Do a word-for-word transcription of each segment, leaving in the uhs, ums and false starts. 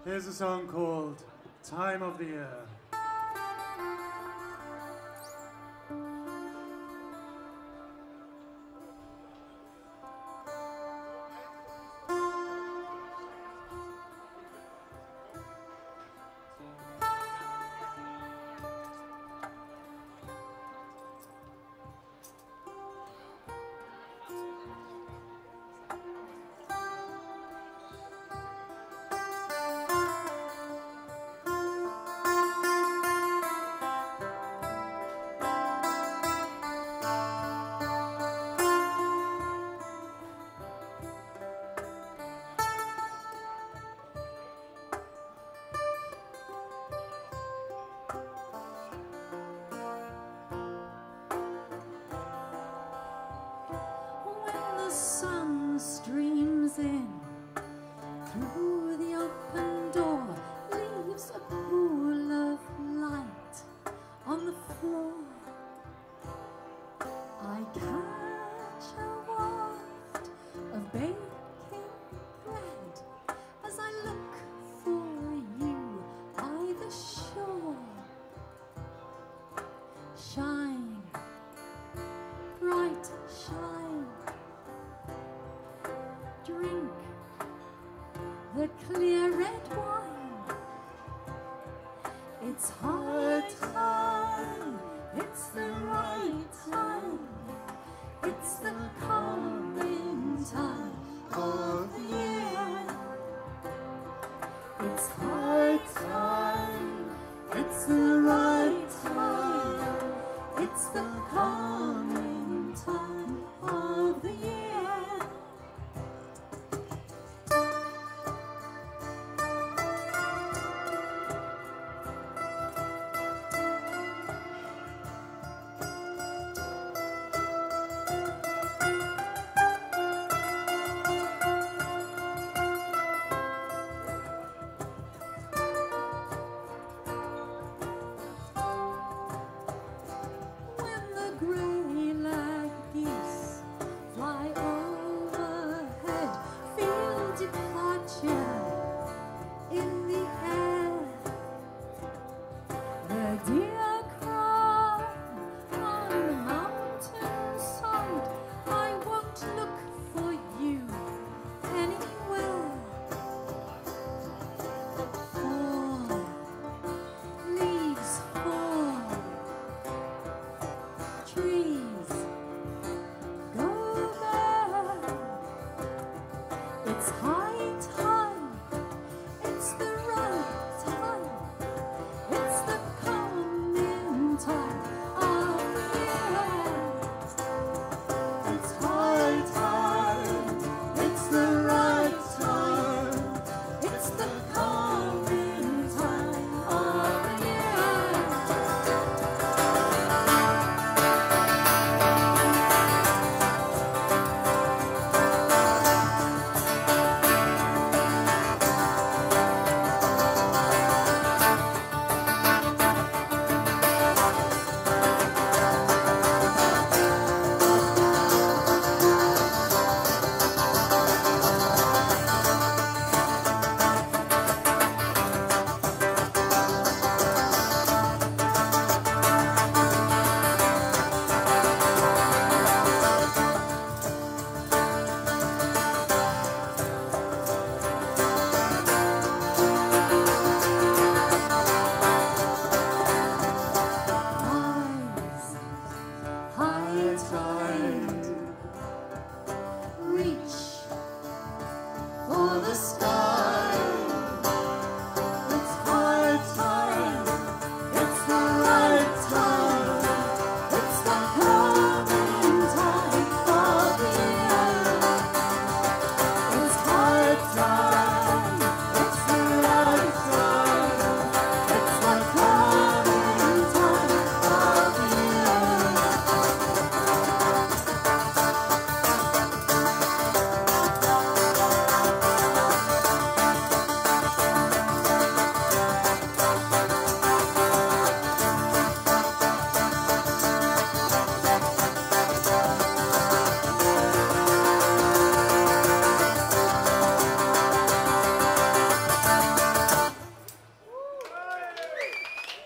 Here's a song called Time of the Year. Streams in through the open door, leaves a pool of light on the floor. I catch a waft of baking bread as I look for you by the shore. Shine, bright shine, drink the clear red wine. It's high time, it's the right time, it's the coming time of the year. It's high time, it's the right time, it's the coming time of the year.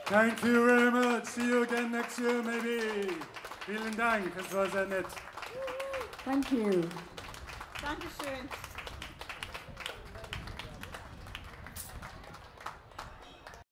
Thank you very much. See you again next year, maybe. Vielen Dank. Es war sehr nett. Thank you. Dankeschön.